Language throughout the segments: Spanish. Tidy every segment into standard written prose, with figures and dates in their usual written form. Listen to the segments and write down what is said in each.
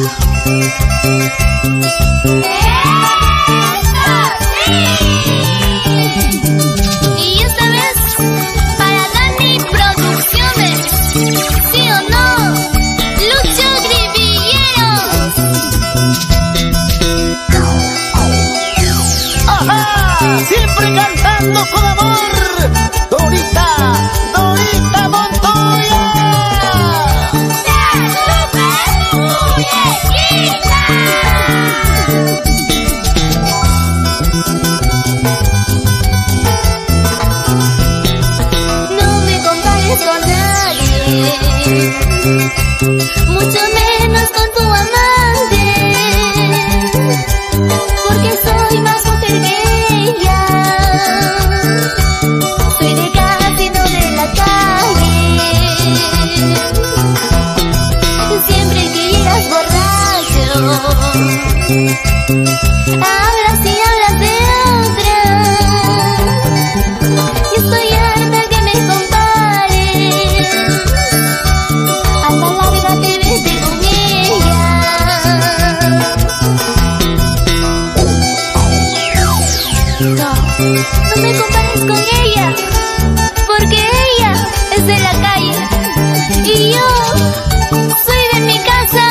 Y esta vez para Dani Producciones, ¿sí o no? Lucho Grivilleros. ¡Ajá! Siempre cantando con amor. Dorita, Dorita Montoya. No me compares con nadie, mucho menos con tu amante, porque soy más mujer que ella. Soy de casa y no de la calle. Siempre que llegas borracho, hablas y hablas de otra. Y estoy harta que me compares. A la larga te vete con ella. No me compares con ella, porque ella es de la calle y yo soy de mi casa.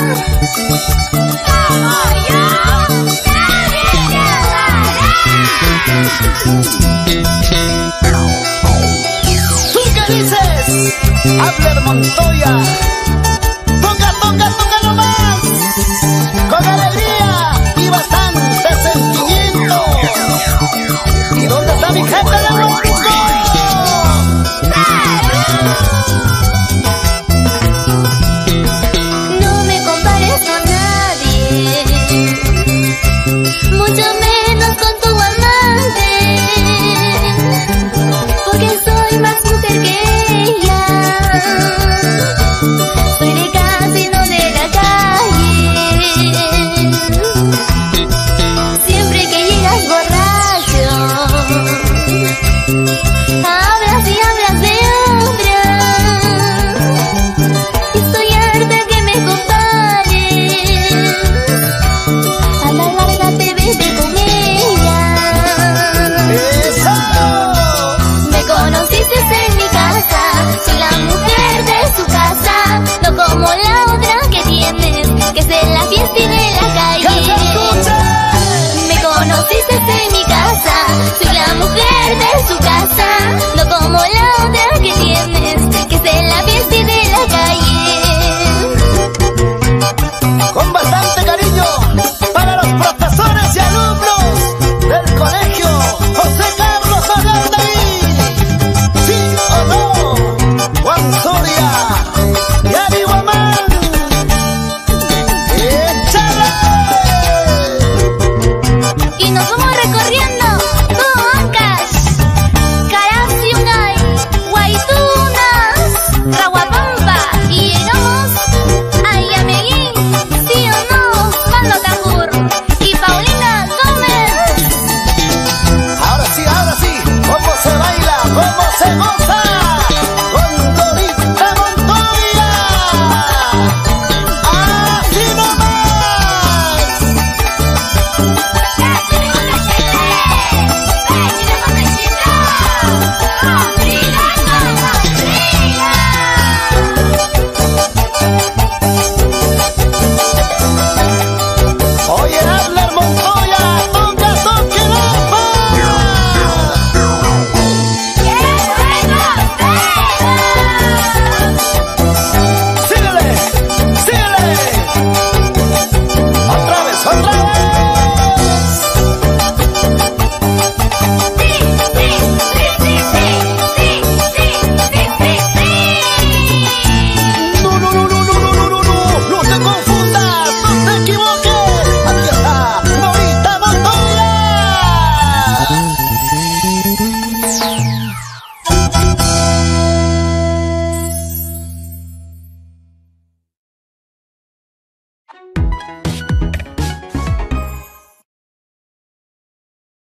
¿Tú qué dices? Abner Montoya. Toca, toca, toca nomás. Con alegría y bastante sentimiento. ¿Y dónde está mi gente de México?